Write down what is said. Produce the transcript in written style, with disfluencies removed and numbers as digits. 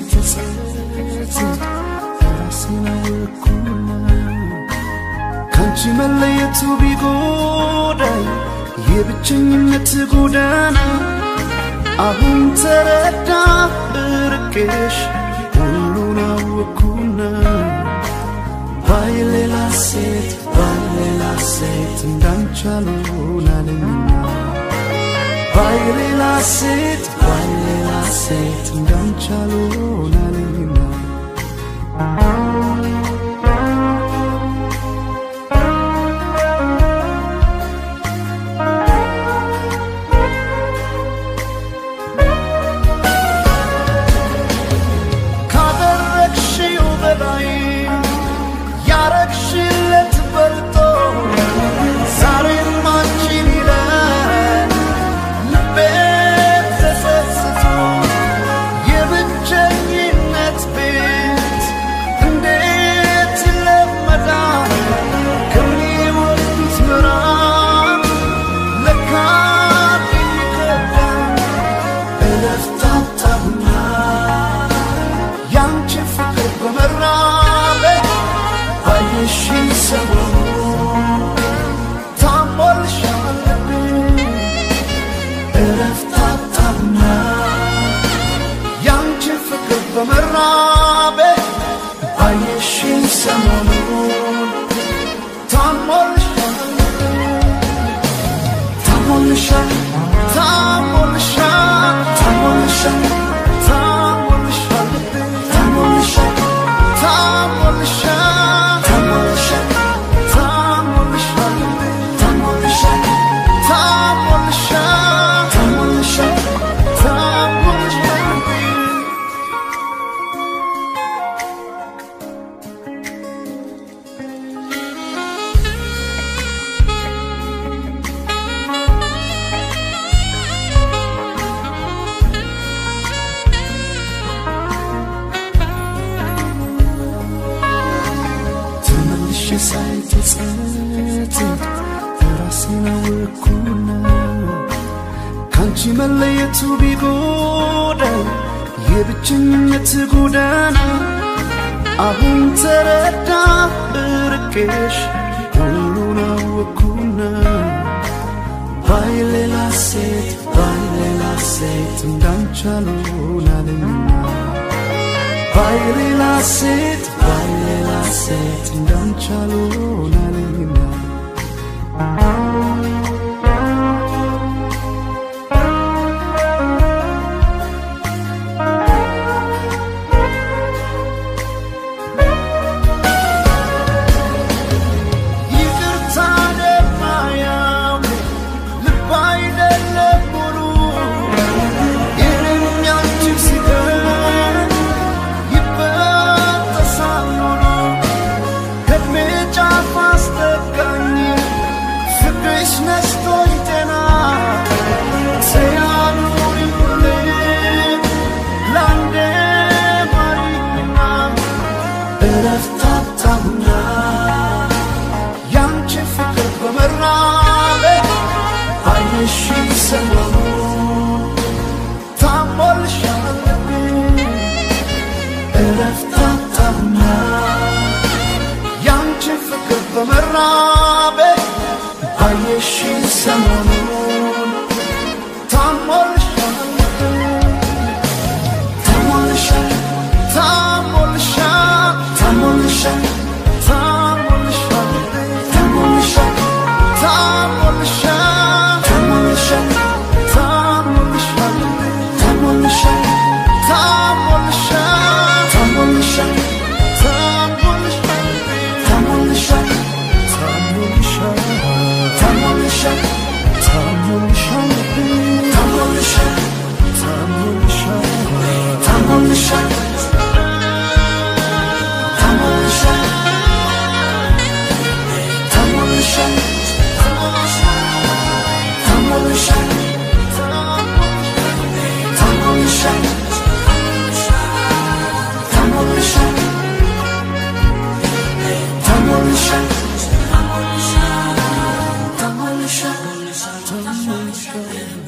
ሳይተጸጸት ራሴን አወቅኩና ካንቺ መለየቱ ቢጎዳኝ የብቸኝነት ጎዳና አሁን ተረዳ እርቄሽ ሁሉን አወቅኩና ባይሌላ ሴት እንዳንቺ አልሆናለኝና ባይሌላ ሴት እንዳንቺ አልሆናለኝና ካደረግሽው በላይ ያረግሽለት በልጦ ዛሬም አንቺን ይላል ልቤ ተጸጽቶ የብቸኝነት ቤት እንዴት ይለመዳል ከሚወዱት ምዕራፍ ለካ ይከብዳል እለፍታታሁና ያንቺ ፍቅር በመራቤ ባየሽኝ ሰሞኑን ታሞልሻል ልቤ እለፍታታሁና ያንቺ ፍቅር በመራቤ ባየሽኝ ሰሞኑን ታሞልሻል ልቤ ታሞልሻል ታሞልሻል ታሞልሻል ታሞልሻል ልቤ ታሞልሻል ታሞልሻል ታሞልሻል ታሞልሻል ልቤ ታሞልሻል ታሞልሻል ታሞልሻል ታሞልሻል ልቤ ተመልሼ ሳይተጸጸት ራሴን አወቅኩና ካንቺ መለየቱ ቢጎዳኝ የብቸኝነት ጎዳና አሁን ተረዳ እርቄሽ ሁሉን አወቅኩና ባይሌላ ሴት እንዳንቺ አልሆናለኝና ባይሌላ ሴት እንዳንቺ አልሆናለኝና ይቅርታን የማያውቅ ልብ አይደለም ሙሉ ይህንም ያንቺን ሲገኝ ይበጠሳል ሙሉ ከዕድሜ ጫፍ አስጠጋኝ ፍቅርሽ ነስቶኝ ጤና ሲያኑሪልኝ ለአንዴ ማሪኝና እረፍታታሁና ያንቺ ፍቅር በመራቤ ባየሽኝ ሰሞኑን ታሞልሻል ልቤ እረፍታታሁና ያንቺ ፍቅር በመራቤ ባየሽኝ ሰሞኑን ታሞልሻል ልቤ ታሞልሻል ታሞልሻል ታሞልሻል ታሞልሻል ልቤ ታሞልሻል ታሞልሻል ታሞልሻል ታሞልሻል ልቤ ታሞልሻል ታሞልሻል ታሞልሻል ታሞልሻል ልቤ ታሞልሻል ታሞልሻል ታሞልሻል ታሞልሻል ልቤ ታሞልሻል ታሞልሻል ታሞልሻል ታሞልሻል ታሞልሻል ታሞልሻል ታሞልሻል ታሞልሻል ታሞልሻል ታሞልሻል